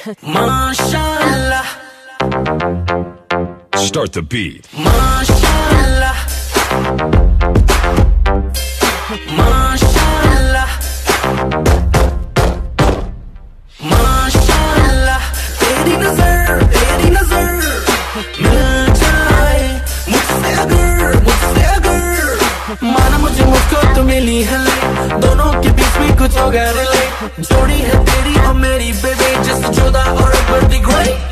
माशाल्लाह, Start the beat. माशाल्लाह, माशाल्लाह, माशाल्लाह, तेरी नजर मिल जाए मुझसे अगर माना मुझे मुझको तो मिली है, दोनों के बीच में कुछ होगा रिलेट, जोड़ी है तेरी और मेरी बेबी, जस्ट जुदा और बड़ी ग्रेट।